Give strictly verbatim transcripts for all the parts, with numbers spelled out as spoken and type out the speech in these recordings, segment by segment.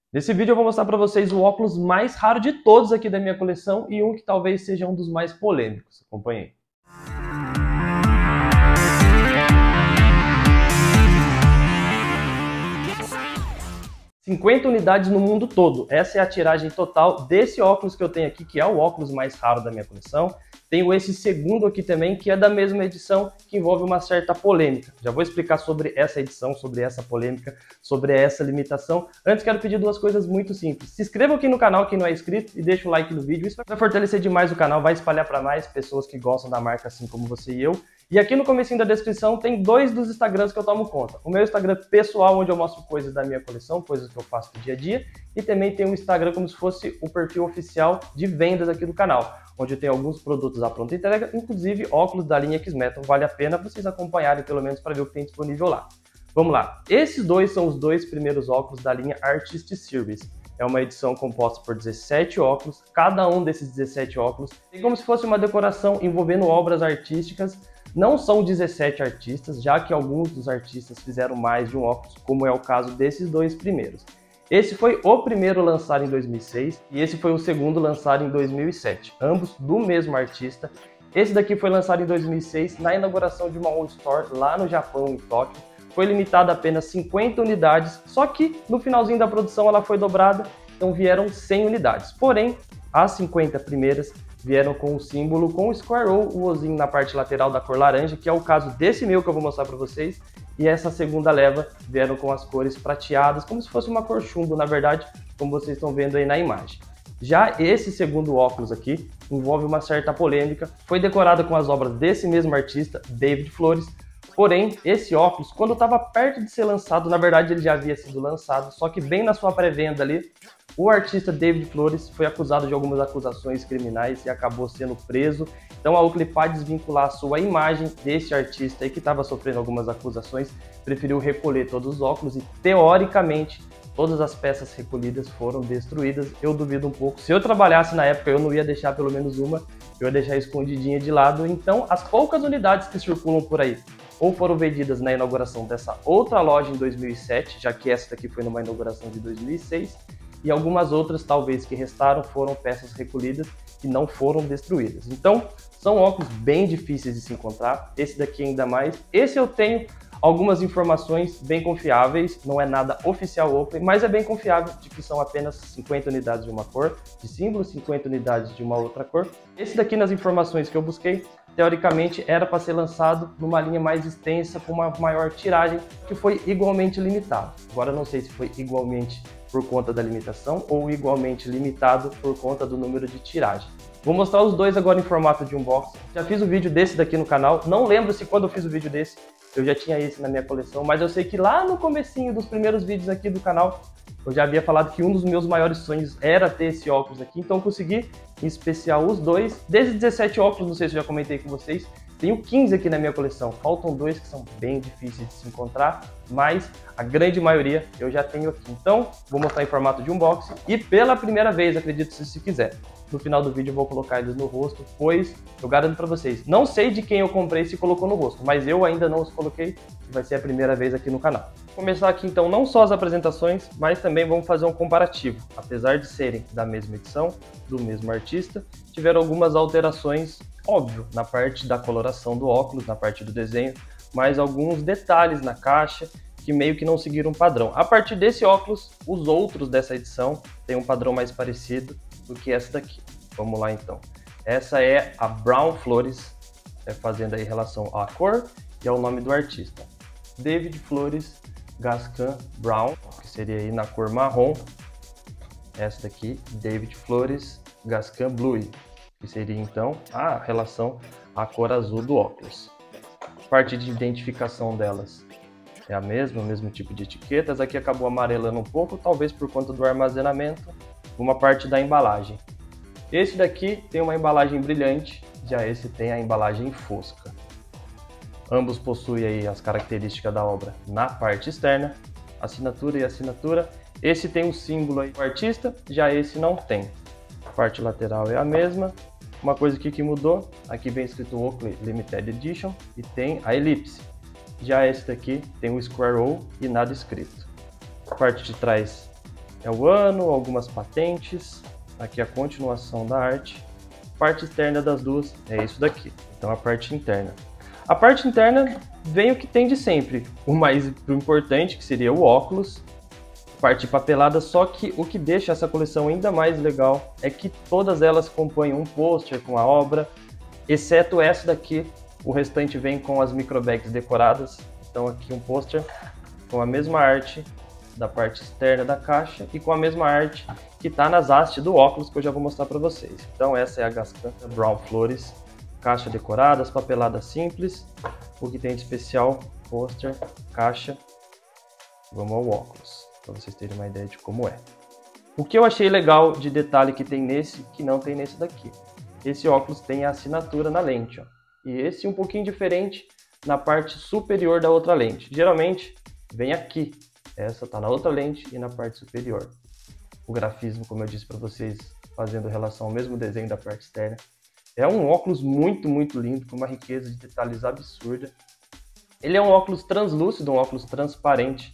Nesse vídeo eu vou mostrar para vocês o óculos mais raro de todos aqui da minha coleção e um que talvez seja um dos mais polêmicos. Acompanhe aí. cinquenta unidades no mundo todo. Essa é a tiragem total desse óculos que eu tenho aqui, que é o óculos mais raro da minha coleção. Tenho esse segundo aqui também, que é da mesma edição, que envolve uma certa polêmica. Já vou explicar sobre essa edição, sobre essa polêmica, sobre essa limitação. Antes, quero pedir duas coisas muito simples. Se inscreva aqui no canal, quem não é inscrito, e deixa o like no vídeo. Isso vai fortalecer demais o canal, vai espalhar para mais pessoas que gostam da marca, assim como você e eu. E aqui no comecinho da descrição tem dois dos Instagrams que eu tomo conta. O meu Instagram pessoal, onde eu mostro coisas da minha coleção, coisas que eu faço no dia a dia. E também tem um Instagram como se fosse o perfil oficial de vendas aqui do canal, onde eu tenho alguns produtos à pronta entrega, inclusive óculos da linha X-Metal. Vale a pena vocês acompanharem pelo menos para ver o que tem disponível lá. Vamos lá. Esses dois são os dois primeiros óculos da linha Artist Series. É uma edição composta por dezessete óculos. Cada um desses dezessete óculos tem como se fosse uma decoração envolvendo obras artísticas. Não são dezessete artistas, já que alguns dos artistas fizeram mais de um óculos, como é o caso desses dois primeiros. Esse foi o primeiro lançado em dois mil e seis e esse foi o segundo lançado em dois mil e sete, ambos do mesmo artista. Esse daqui foi lançado em dois mil e seis na inauguração de uma All Store lá no Japão, em Tóquio. Foi limitado a apenas cinquenta unidades, só que no finalzinho da produção ela foi dobrada, então vieram cem unidades. Porém, as cinquenta primeiras vieram com o símbolo com o Square O, o ozinho na parte lateral da cor laranja, que é o caso desse meu que eu vou mostrar para vocês. E essa segunda leva vieram com as cores prateadas, como se fosse uma cor chumbo, na verdade, como vocês estão vendo aí na imagem. Já esse segundo óculos aqui envolve uma certa polêmica, foi decorado com as obras desse mesmo artista, David Flores. Porém, esse óculos, quando estava perto de ser lançado, na verdade ele já havia sido lançado, só que bem na sua pré-venda ali, o artista David Flores foi acusado de algumas acusações criminais e acabou sendo preso. Então a Oakley, para desvincular a sua imagem desse artista aí que estava sofrendo algumas acusações, preferiu recolher todos os óculos e, teoricamente, todas as peças recolhidas foram destruídas. Eu duvido um pouco. Se eu trabalhasse na época, eu não ia deixar pelo menos uma, eu ia deixar escondidinha de lado. Então, as poucas unidades que circulam por aí ou foram vendidas na inauguração dessa outra loja em dois mil e sete, já que essa daqui foi numa inauguração de dois mil e seis, e algumas outras, talvez, que restaram, foram peças recolhidas e não foram destruídas. Então, são óculos bem difíceis de se encontrar, esse daqui ainda mais. Esse eu tenho algumas informações bem confiáveis, não é nada oficial Oakley, mas é bem confiável de que são apenas cinquenta unidades de uma cor, de símbolo, cinquenta unidades de uma outra cor. Esse daqui, nas informações que eu busquei, teoricamente era para ser lançado numa linha mais extensa, com uma maior tiragem, que foi igualmente limitado. Agora não sei se foi igualmente por conta da limitação ou igualmente limitado por conta do número de tiragem. Vou mostrar os dois agora em formato de unboxing. Já fiz o vídeo desse daqui no canal, não lembro se quando eu fiz o vídeo desse eu já tinha esse na minha coleção, mas eu sei que lá no comecinho dos primeiros vídeos aqui do canal eu já havia falado que um dos meus maiores sonhos era ter esse óculos aqui, então eu consegui, em especial os dois. Desses dezessete óculos, não sei se eu já comentei com vocês, tenho quinze aqui na minha coleção, faltam dois que são bem difíceis de se encontrar, mas a grande maioria eu já tenho aqui. Então, vou mostrar em formato de unboxing e pela primeira vez, acredito se se quiser, no final do vídeo eu vou colocar eles no rosto, pois eu garanto para vocês, não sei de quem eu comprei se colocou no rosto, mas eu ainda não os coloquei e vai ser a primeira vez aqui no canal. Vou começar aqui então não só as apresentações, mas também vamos fazer um comparativo. Apesar de serem da mesma edição, do mesmo artista, tiveram algumas alterações, óbvio, na parte da coloração do óculos, na parte do desenho, mas alguns detalhes na caixa que meio que não seguiram um padrão. A partir desse óculos, os outros dessa edição têm um padrão mais parecido do que essa daqui. Vamos lá então. Essa é a Brown Flores, é, fazendo aí relação à cor e ao nome do artista. David Flores Gascon Brown, que seria aí na cor marrom. Essa daqui, David Flores Gascon Blue, que seria então a relação à cor azul do óculos. A parte de identificação delas é a mesma, o mesmo tipo de etiquetas. Aqui acabou amarelando um pouco, talvez por conta do armazenamento, uma parte da embalagem. Esse daqui tem uma embalagem brilhante, já esse tem a embalagem fosca. Ambos possuem aí as características da obra na parte externa, assinatura e assinatura. Esse tem o símbolo aí do artista, já esse não tem. A parte lateral é a mesma. Uma coisa aqui que mudou, aqui vem escrito Oakley Limited Edition e tem a elipse. Já esse daqui tem o Square O e nada escrito. A parte de trás é o ano, algumas patentes, aqui a continuação da arte. Parte externa das duas é isso daqui, então a parte interna. A parte interna vem o que tem de sempre, o mais importante, que seria o óculos, parte papelada, só que o que deixa essa coleção ainda mais legal é que todas elas compõem um pôster com a obra, exceto essa daqui, o restante vem com as microbags decoradas. Então aqui um pôster com a mesma arte da parte externa da caixa e com a mesma arte que está nas hastes do óculos, que eu já vou mostrar para vocês. Então essa é a Gascan Brown Flores, caixa decorada, as papeladas simples, o que tem de especial, pôster, caixa. Vamos ao óculos, para vocês terem uma ideia de como é. O que eu achei legal de detalhe que tem nesse, que não tem nesse daqui. Esse óculos tem a assinatura na lente, ó. E esse um pouquinho diferente na parte superior da outra lente. Geralmente vem aqui, essa está na outra lente e na parte superior. O grafismo, como eu disse para vocês, fazendo relação ao mesmo desenho da parte externa. É um óculos muito, muito lindo, com uma riqueza de detalhes absurda. Ele é um óculos translúcido, um óculos transparente.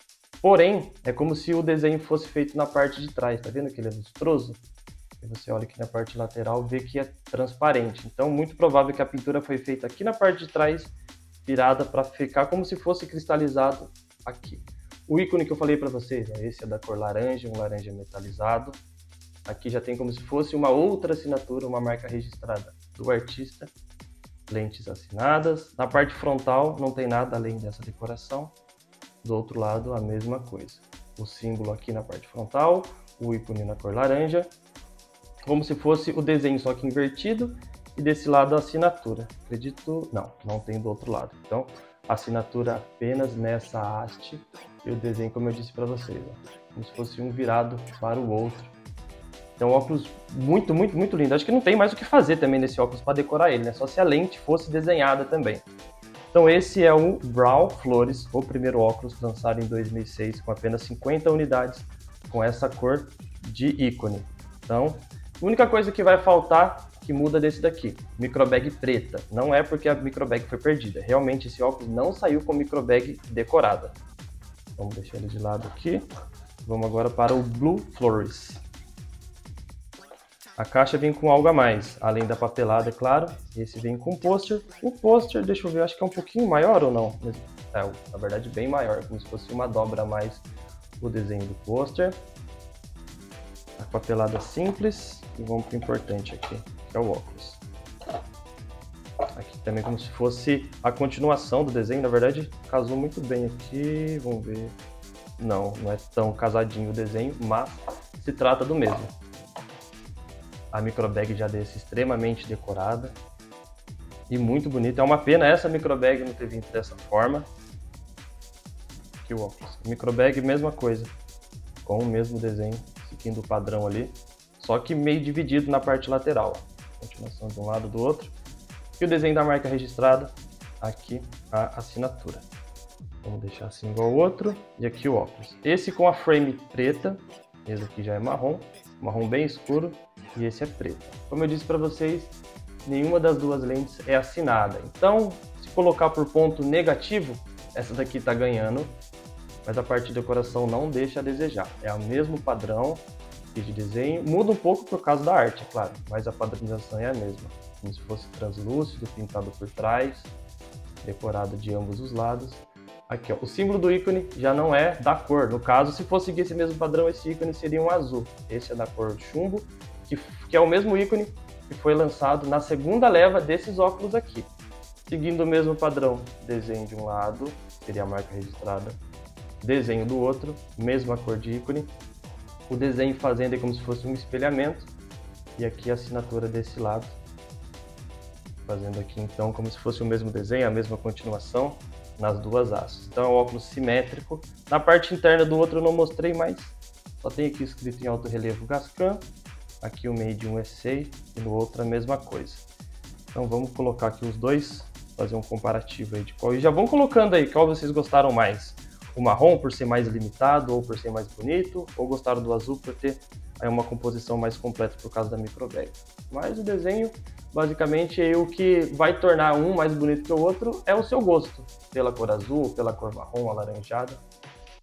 Porém, é como se o desenho fosse feito na parte de trás. Tá vendo que ele é lustroso? E você olha aqui na parte lateral, vê que é transparente. Então, muito provável que a pintura foi feita aqui na parte de trás, virada para ficar como se fosse cristalizado aqui. O ícone que eu falei para vocês, ó, esse é da cor laranja, um laranja metalizado. Aqui já tem como se fosse uma outra assinatura, uma marca registrada do artista. Lentes assinadas. Na parte frontal não tem nada além dessa decoração. Do outro lado a mesma coisa. O símbolo aqui na parte frontal, o ícone na cor laranja. Como se fosse o desenho, só que invertido. E desse lado a assinatura. Acredito... Não, não tem do outro lado. Então, a assinatura apenas nessa haste. E o desenho, como eu disse para vocês, ó, como se fosse um virado para o outro. Então, um óculos muito, muito, muito lindo. Acho que não tem mais o que fazer também nesse óculos para decorar ele, né? Só se a lente fosse desenhada também. Então, esse é o Brown Flores, o primeiro óculos lançado em dois mil e seis, com apenas cinquenta unidades, com essa cor de ícone. Então, a única coisa que vai faltar, que muda desse daqui, microbag preta. Não é porque a microbag foi perdida. Realmente, esse óculos não saiu com microbag decorada. Vamos deixar ele de lado aqui. Vamos agora para o Blue Flores. A caixa vem com algo a mais, além da papelada, é claro. Esse vem com pôster. O pôster, deixa eu ver, acho que é um pouquinho maior ou não? É, na verdade, bem maior, como se fosse uma dobra a mais o desenho do pôster. A papelada simples. E vamos para o importante aqui, que é o óculos. Aqui também como se fosse a continuação do desenho. Na verdade, casou muito bem aqui. Vamos ver. Não, não é tão casadinho o desenho, mas se trata do mesmo. A microbag já desse extremamente decorada e muito bonita. É uma pena essa microbag não ter vindo dessa forma. Aqui o óculos. Microbag, mesma coisa, com o mesmo desenho, seguindo o padrão ali, só que meio dividido na parte lateral. Continuação de um lado do outro. E o desenho da marca registrada, aqui a assinatura. Vamos deixar assim igual o outro. E aqui o óculos. Esse com a frame preta, esse aqui já é marrom, marrom bem escuro. E esse é preto. Como eu disse para vocês, nenhuma das duas lentes é assinada. Então, se colocar por ponto negativo, essa daqui está ganhando, mas a parte de decoração não deixa a desejar. É o mesmo padrão de desenho, muda um pouco por causa da arte, é claro, mas a padronização é a mesma. Como se fosse translúcido, pintado por trás, decorado de ambos os lados. Aqui, ó, o símbolo do ícone já não é da cor. No caso, se fosse seguir esse mesmo padrão, esse ícone seria um azul. Esse é da cor de chumbo. Que, que é o mesmo ícone que foi lançado na segunda leva desses óculos aqui. Seguindo o mesmo padrão, desenho de um lado, seria a marca registrada, desenho do outro, mesma cor de ícone, o desenho fazendo aí como se fosse um espelhamento, e aqui a assinatura desse lado, fazendo aqui então como se fosse o mesmo desenho, a mesma continuação, nas duas hastes. Então é um óculos simétrico. Na parte interna do outro eu não mostrei, mas só tem aqui escrito em alto relevo Gascan. Aqui o Made in U S A e no outro a mesma coisa. Então vamos colocar aqui os dois, fazer um comparativo aí de qual. E já vão colocando aí qual vocês gostaram mais. O marrom por ser mais limitado ou por ser mais bonito, ou gostaram do azul por ter aí uma composição mais completa por causa da microbag. Mas o desenho, basicamente, é o que vai tornar um mais bonito que o outro é o seu gosto. Pela cor azul, pela cor marrom, alaranjada.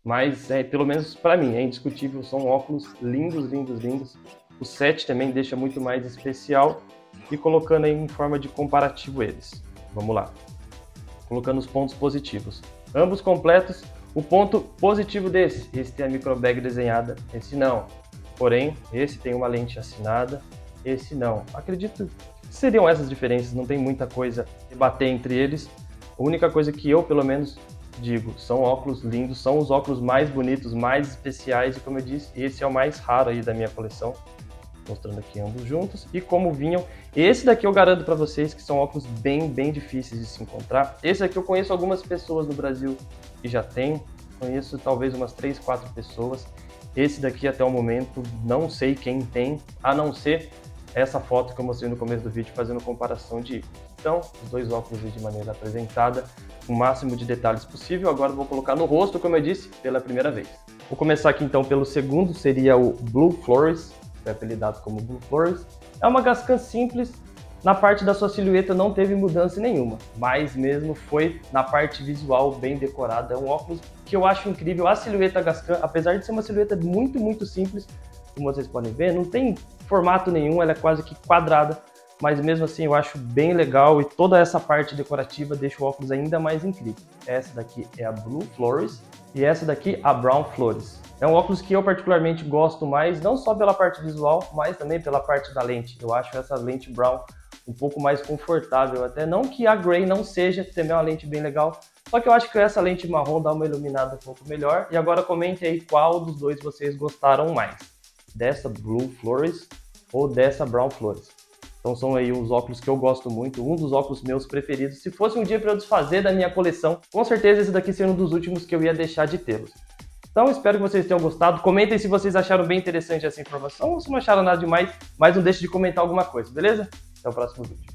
Mas, é, pelo menos para mim, é indiscutível, são óculos lindos, lindos, lindos. O set também deixa muito mais especial. E colocando aí em forma de comparativo eles. Vamos lá. Colocando os pontos positivos. Ambos completos. O ponto positivo desse, esse tem a microbag desenhada, esse não. Porém, esse tem uma lente assinada, esse não. Acredito que seriam essas diferenças, não tem muita coisa a bater entre eles. A única coisa que eu, pelo menos, digo, são óculos lindos, são os óculos mais bonitos, mais especiais, e como eu disse, esse é o mais raro aí da minha coleção. Mostrando aqui ambos juntos, e como vinham. Esse daqui eu garanto para vocês que são óculos bem, bem difíceis de se encontrar. Esse aqui eu conheço algumas pessoas no Brasil que já tem, conheço talvez umas três, quatro pessoas. Esse daqui até o momento não sei quem tem, a não ser essa foto que eu mostrei no começo do vídeo fazendo comparação de então, os dois óculos de maneira apresentada, o máximo de detalhes possível. Agora eu vou colocar no rosto, como eu disse, pela primeira vez. Vou começar aqui então pelo segundo, seria o Blue Flores. É apelidado como Blue Flores. É uma Gascan simples, na parte da sua silhueta não teve mudança nenhuma, mas mesmo foi na parte visual bem decorada. É um óculos que eu acho incrível. A silhueta Gascan, apesar de ser uma silhueta muito, muito simples, como vocês podem ver, não tem formato nenhum, ela é quase que quadrada, mas mesmo assim eu acho bem legal e toda essa parte decorativa deixa o óculos ainda mais incrível. Essa daqui é a Blue Flores e essa daqui a Brown Flores. É um óculos que eu particularmente gosto mais, não só pela parte visual, mas também pela parte da lente. Eu acho essa lente Brown um pouco mais confortável, até não que a Grey não seja, também é uma lente bem legal, só que eu acho que essa lente marrom dá uma iluminada um pouco melhor. E agora comente aí qual dos dois vocês gostaram mais, dessa Blue Flores ou dessa Brown Flores. Então são aí os óculos que eu gosto muito, um dos óculos meus preferidos. Se fosse um dia para eu desfazer da minha coleção, com certeza esse daqui seria um dos últimos que eu ia deixar de tê-los. Então espero que vocês tenham gostado, comentem se vocês acharam bem interessante essa informação ou se não acharam nada demais, mas não deixe de comentar alguma coisa, beleza? Até o próximo vídeo.